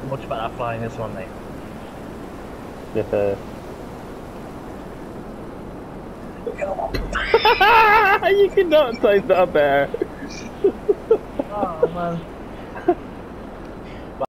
much better flying this one, mate. Yeah. Come on. You cannot take that bear. Oh, man.